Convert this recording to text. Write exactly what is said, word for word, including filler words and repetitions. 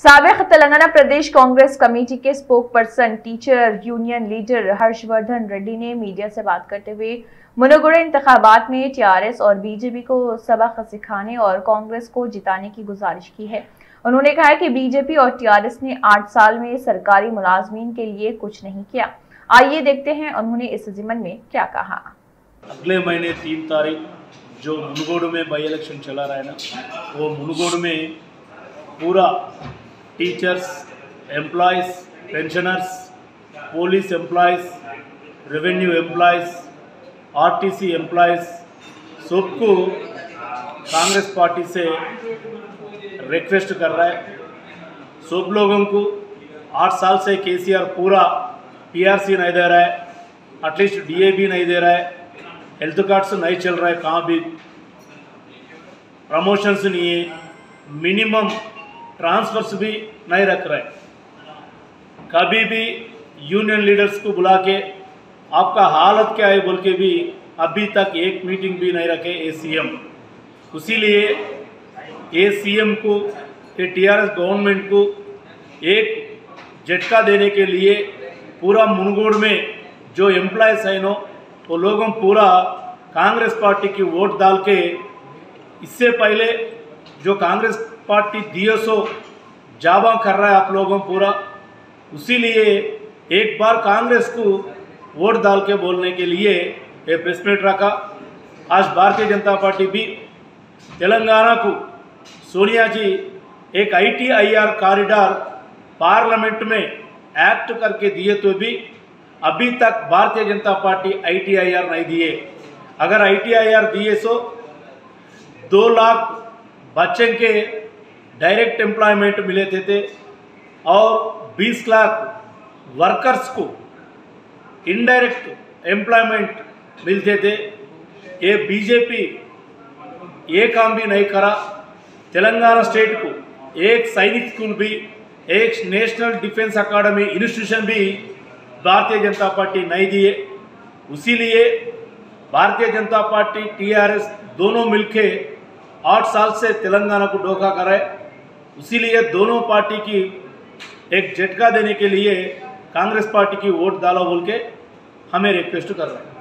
साबिक तेलंगाना प्रदेश कांग्रेस कमेटी के spokesperson teacher union leader Harshvardhan Reddy ने मीडिया से बात करते हुए मुनुगुडु इंतखाबात में टीआरएस और बीजेपी को सबक सिखाने और कांग्रेस को जिताने की गुजारिश की है। उन्होंने कहा कि बीजेपी और टीआरएस ने आठ साल में सरकारी मुलाजमीन के लिए कुछ नहीं किया। आइए देखते हैं उन्होंने इस ज़िमन में क्या कहा। अगले महीने तीन तारीख जो मुनुगोड में बाई इलेक्शन चला रहा है ना, वो मुनुगोड में पूरा teachers, employees, pensioners, police employees, revenue employees, RTC employees सबको कांग्रेस पार्टी से रिक्वेस्ट कर रहा है। सब लोगों को आठ साल से केसीआर पूरा पीआरसी नहीं दे रहा है, एटलीस्ट डीए भी नहीं दे रहा है, हेल्थ कार्ड्स नहीं चल रहा है, कहाँ भी प्रमोशंस नहीं है, मिनिमम ट्रांसफर्स भी नहीं रख रहे। कभी भी यूनियन लीडर्स को बुला के आपका हालत क्या है बोल के भी अभी तक एक मीटिंग भी नहीं रखे एसीएम। इसीलिए एसीएम को ये टीआरएस गवर्नमेंट को एक झटका देने के लिए पूरा मुनुगोड में जो एम्प्लॉयज़ है नो वो लोगों पूरा कांग्रेस पार्टी की वोट डाल के, इससे पहले जो कांग्रेस पार्टी दिए सो जावा कर रहा है आप लोगों पूरा, इसीलिए एक बार कांग्रेस को वोट डाल के बोलने के लिए ये प्रेस मीट रखा। आज भारतीय जनता पार्टी भी तेलंगाना को सोनिया जी एक आईटीआईआर कॉरिडोर पार्लियामेंट में एक्ट करके दिए तो भी अभी तक भारतीय जनता पार्टी आईटीआईआर नहीं दिए। अगर आईटीआईआर दिए सो दो लाख बच्चे के डायरेक्ट एम्प्लॉयमेंट मिले थे, थे और बीस लाख वर्कर्स को इनडायरेक्ट एम्प्लॉयमेंट मिलते थे। ये बीजेपी ये काम भी नहीं करा। तेलंगाना स्टेट को एक सैनिक स्कूल भी, एक नेशनल डिफेंस अकादमी इंस्टीट्यूशन भी भारतीय जनता पार्टी नहीं दिए। इसीलिए भारतीय जनता पार्टी टीआरएस दोनों मिलके आठ साल से तेलंगाना को धोखा कर रहे। इसीलिए दोनों पार्टी की एक झटका देने के लिए कांग्रेस पार्टी की वोट डालो बोल के हमें रिक्वेस्ट कर रहे हैं।